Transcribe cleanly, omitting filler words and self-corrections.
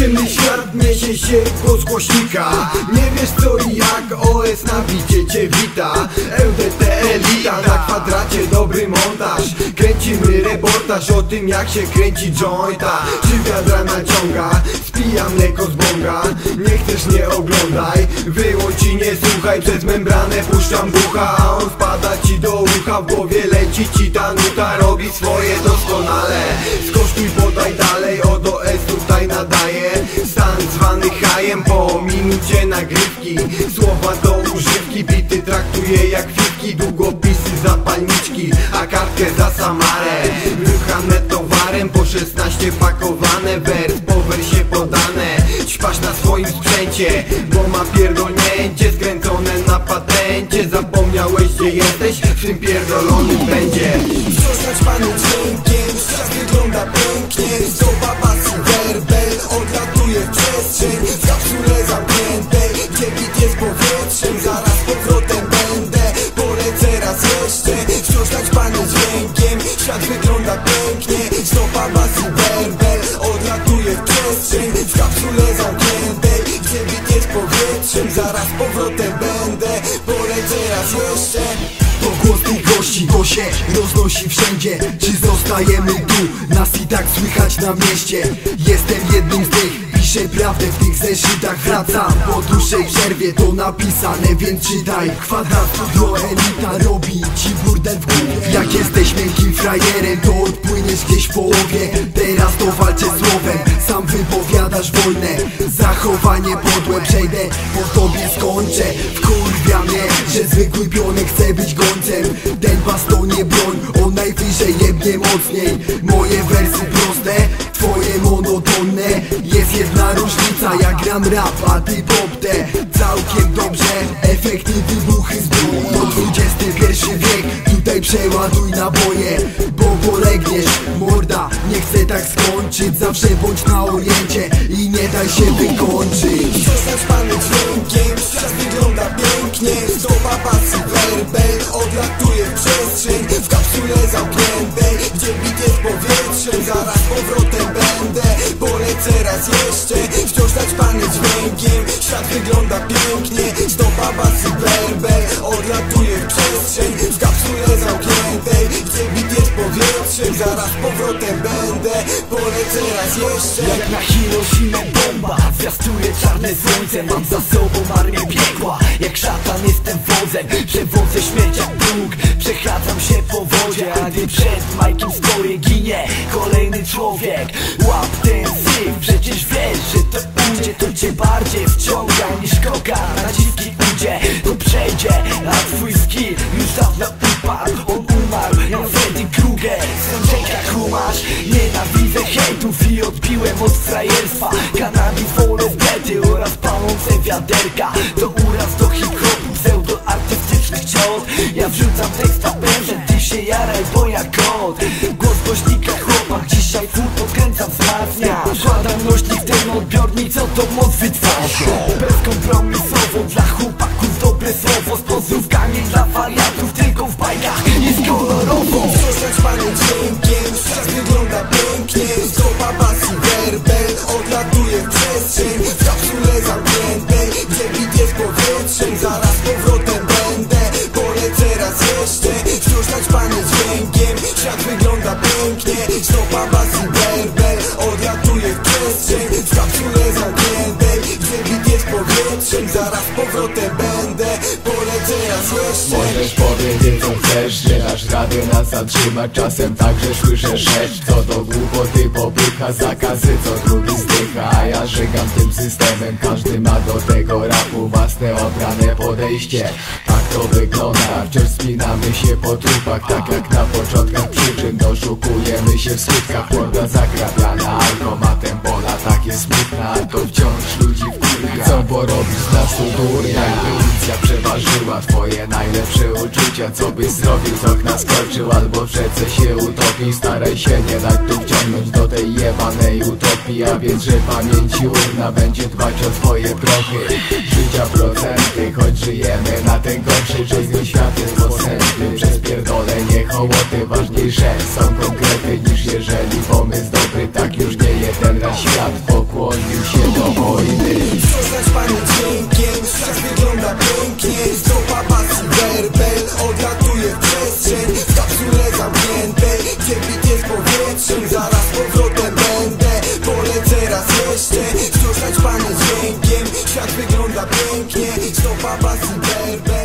Ciemny świat niesie się głos głośnika. Nie wiesz co i jak, OS na bicie cię wita. LDT elita, na kwadracie dobry montaż. Kręcimy reportaż o tym jak się kręci jointa. Czy wiadra naciąga, spija mleko z bąga. Nie chcesz, nie oglądaj, wyłącz i nie słuchaj. Przez membranę puszczam bucha, a on wpada ci do ucha. W głowie leci ci ta nuta, robi swoje doskonale. Skosztuj, podaj dalej, od OS tutaj nadaje. Stan zwany hajem, po minucie nagrywki. Słowa do używki, bity traktuję jak fitki. Długopisy, zapalniczki, a kartkę za Samarę. Wychane towarem, po 16 pakowane. Wers po wersie podane. Ćpasz na swoim sprzęcie, bo ma pierdolnięcie. Skręcone na patencie. Zapomniałeś gdzie jesteś, w tym pierdolonym będzie. Wciąż naćpany dźwiękiem, świat wygląda pięknie. Zdoba pasy werbel, odlatuje w przestrzeń. W kapsule zamkniętej, gdzie bit jest powietrzem. Zaraz powrotem będę, polecę raz jeszcze. Wciąż naćpany dźwiękiem, świat wygląda pięknie. Zdoba pasy werbel, odlatuje w przestrzeń. W kapsule zamkniętej, gdzie bit jest powietrzem. Zaraz powrotem będę, polecę raz jeszcze. To głos tych gości, to się roznosi wszędzie. Czy zostajemy tu? Nas i tak słychać na mieście. Jestem jednym z tych, piszę prawdę w tych zeszytach. Wracam po dłuższej przerwie, to napisane, więc czytaj. Kwadrat studio elita robi ci burdel w głowie. Jak jesteś miękkim frajerem, to odpłyniesz gdzieś w połowie. Teraz to walczę słowem, sam wypowiadasz wojnę. Zachowanie podłe, przejdę, po tobie skończę. Wkurwia mnie, że zwykły pionek chce być gońcem. Ten pas to nie broń, on najwyżej jebnie mocniej. Moje wersy proste, twoje monotonne. Jest jedna różnica, ja gram rap, a ty poptę. Całkiem dobrze, efekty, wybuchy z broni. To XXI wiek, tutaj przeładuj naboje, bo polegniesz, morda. Nie chcę tak skończyć, zawsze bądź na oriencie i nie daj się wykończyć. Wciąż naćpany dźwiękiem, świat wygląda pięknie. Zdoba pasy werbel, odlatuje w przestrzeń. W kapsule zamkniętej, gdzie bit jest powietrzem. Zaraz powrotem będę, polecę raz jeszcze. Wciąż naćpany dźwiękiem, świat wygląda pięknie. Zdoba pasy werbel, odlatuje w przestrzeń. W kapsule zamkniętej, gdzie bit jest powietrzem. Zaraz powrotem będę, polecę raz jeszcze. Jak na Hiroshimę bomba, zwiastuje czarne słońce. Mam za sobą armię piekła, jak szatan jestem wodzem. Przewodzę śmierć jak Bóg, przechadzam się po wodzie. A gdy przed Majkiem stoję, ginie kolejny człowiek. Łap ten syf, przecież wiesz, że to ujdzie. To cię bardziej wciąga niż koka na dziwki udzie. To przejdzie, a twój skill już dawno upadł. On umarł jak Freddy Krueger. Sędzieka kumasz, nienawidzę hejtów i odbiłem od frajerstwa. Cannabis, wolę zbety oraz palące wiaderka. To uraz do hip-hopu, pseudo-artystycznych ciot. Ja wrzucam tekst na pężę, ty się jaraj, bo ja kot. Głos głośnika chłopak, dzisiaj twór podkręcam, wzmacnia. Wkładam nośnik w ten odbiornik, co to moc wytwarza. Bezkompromisowo dla chłopaków dobre słowo. Z pozdrówkami dla wariatów, tylko w bajkach jest kolorowo. Wciąż naćpany dźwiękiem, świat wygląda pięknie. Zdoba pasy werbel, odlatuje w przestrzeń. W kapsule zamkniętej, gdzie bit jest powietrzem. Zaraz powrotem będę, polecę raz jeszcze. Wciąż naćpany dźwiękiem, świat wygląda pięknie. Zdoba pasy werbel, odlatuje w przestrzeń. W kapsule zamkniętej, gdzie bit jest powietrzem. Zaraz powrotem będę, polecę raz jeszcze. Możesz powiedzieć co chcesz, nie dasz rady nas zatrzymać. Czasem także słyszę rzecz, co do głupoty popycha. Zakazy co drugi zdycha, a ja żygam tym systemem. Każdy ma do tego rapu własne obrane podejście. Tak to wygląda, wciąż spinamy się po trupach. Tak jak na początkach przyczyn, doszukujemy się w skutkach. Morda zagrabiana automatem, pola takie smutna. To wciąż ludzi wkurwia, chcą porobić z nas durnia. Intuicja przeważyła, twoje najlepsze uczucia. Co byś zrobił, z okna skoczył albo w rzece się utopił. Staraj się nie dać tu wciągnąć do tej jebanej utopii. A więc, że pamięci urna będzie dbać o twoje prochy. Życia procenty, choć żyjemy na ten gorszy. Żyzny świat jest posępny, przez pierdolenie hołoty. Ważniejsze są konkrety niż jeżeli pomysł dobry. Tak już nie jeden raz świat pokłonił się pięknie. Stopa bas i werbel